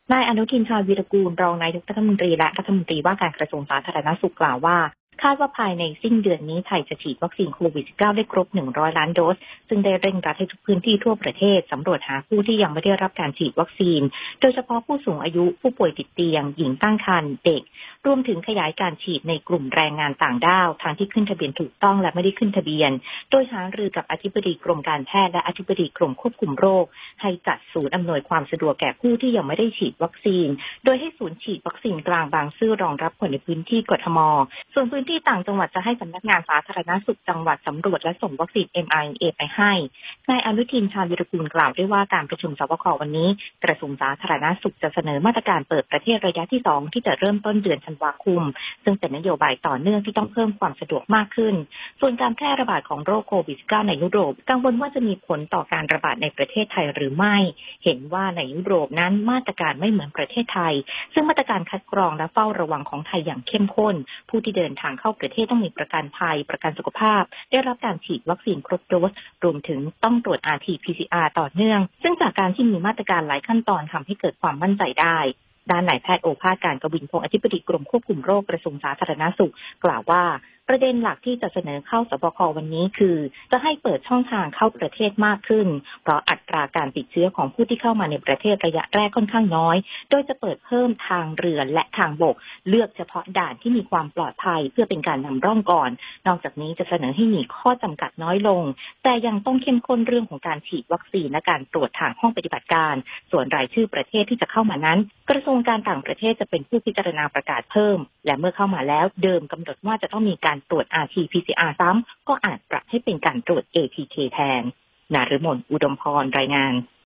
นายอนุทินชาญวีรกูลรองนายกรัฐมนตรีและรัฐมนตรีว่าการกระทรวงสาธารณสุขกล่าวว่าคาดว่าภายในสิ้นเดือนนี้ไทยจะฉีดวัคซีนโควิด -19 ได้ครบ100 ล้านโดสซึ่งได้เร่งรัดให้ทุกพื้นที่ทั่วประเทศสำรวจหาผู้ที่ยังไม่ได้รับการฉีดวัคซีนโดยเฉพาะผู้สูงอายุผู้ป่วยติดเตียงหญิงตั้งครรภ์เด็กรวมถึงขยายการฉีดในกลุ่มแรงงานต่างด้าวทั้งที่ขึ้นทะเบียนถูกต้องและไม่ได้ขึ้นทะเบียนโดยหารือกับอธิบดีกรมการแพทย์และอธิบดีกรมควบคุมโรคให้จัดศูนย์อำนวยความสะดวกแก่ผู้ที่ยังไม่ได้ฉีดวัคซีนโดยให้ศูนย์ฉีดวัคซีนกลางบางซื่อรองรับคนในพื้นที่กทมส่วนพื้นที่ต่างจังหวัดจะให้สำนักงานสาธารณสุขจังหวัดสำรวจและส่งวัคซีน mRNA ไปให้นายอนุทินชาญวีรกูลกล่าวด้วยว่าการประชุมสบควันนี้กระทรวงสาธารณสุขจะเสนอมาตรการเปิดประเทศระยะที่2ที่จะเริ่มต้นเดือนธันวาคมซึ่งเป็นนโยบายต่อเนื่องที่ต้องเพิ่มความสะดวกมากขึ้นส่วนการแพร่ระบาดของโรคโควิด -19 ในยุโรปกังวลว่าจะมีผลต่อการระบาดในประเทศไทยหรือไม่เห็นว่าในยุโรปนั้นมาตรการไม่เหมือนประเทศไทยซึ่งมาตรการคัดกรองและเฝ้าระวังของไทยอย่างเข้มข้นผู้ที่เดินทางเข้าประเทศต้องมีประกันภัยประกันสุขภาพได้รับการฉีดวัคซีนครบโดสรวมถึงต้องตรวจ RT-PCR ต่อเนื่องซึ่งจากการที่มีมาตรการหลายขั้นตอนทำให้เกิดความมั่นใจได้ด้านนายแพทย์โอภาสการกวินพงศ์อธิบดีกรมควบคุมโรคกระทรวงสาธารณสุขกล่าวว่าประเด็นหลักที่จะเสนอเข้าสบควันนี้คือจะให้เปิดช่องทางเข้าประเทศมากขึ้นเพราะอัตราการติดเชื้อของผู้ที่เข้ามาในประเทศระยะแรกค่อนข้างน้อยโดยจะเปิดเพิ่มทางเรือและทางบกเลือกเฉพาะด่านที่มีความปลอดภัยเพื่อเป็นการนำร่องก่อนนอกจากนี้จะเสนอให้มีข้อจำกัดน้อยลงแต่ยังต้องเข้มข้นเรื่องของการฉีดวัคซีนและการตรวจทางห้องปฏิบัติการส่วนรายชื่อประเทศที่จะเข้ามานั้นกระทรวงการต่างประเทศจะเป็นผู้พิจารณาประกาศเพิ่มและเมื่อเข้ามาแล้วเดิมกำหนดว่าจะต้องมีการตรวจ RT-PCR ซ้ำก็อาจปรับให้เป็นการตรวจ ATK แทนนฤมลอุดมพรรายงาน